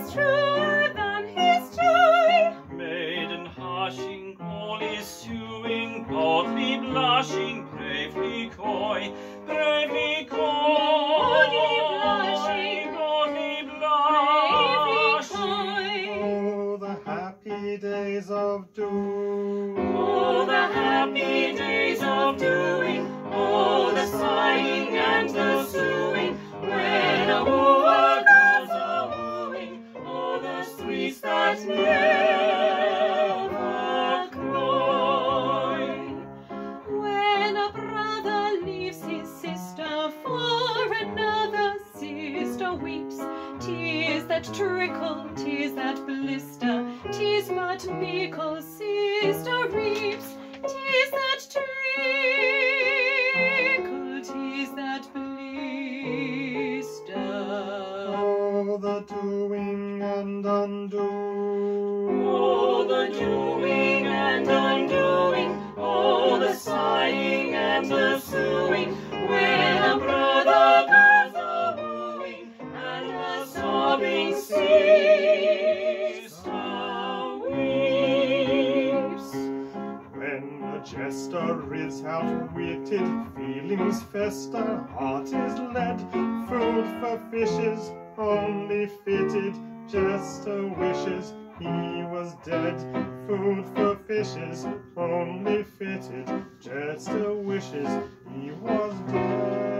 is truer than his joy. Maiden hushing, all is suing, boldly blushing, bravely coy, bravely coy, Boldly blushing, boldly blushing. Oh, the happy days of doing. Oh, the happy days of doing, oh, the sighing and the suing, when a wooer goes a-wooing, oh, the sweets that never cloy. When a brother leaves his sister for another, sister weeps. Tears that trickle, tears that blister, tears but meekle, sister reaps. Tears that trickle, tears that blister. Oh, the doing and undoing. Oh, the doing and undoing, oh, the sighing and the suing, when a brother goes a-wooing, and the sobbing sister weeps. When the jester is outwitted, feelings fester, heart is led, food for fishes, only fitted, jester wishes he was dead. Food for fishes, only fitted, jester wishes he was dead.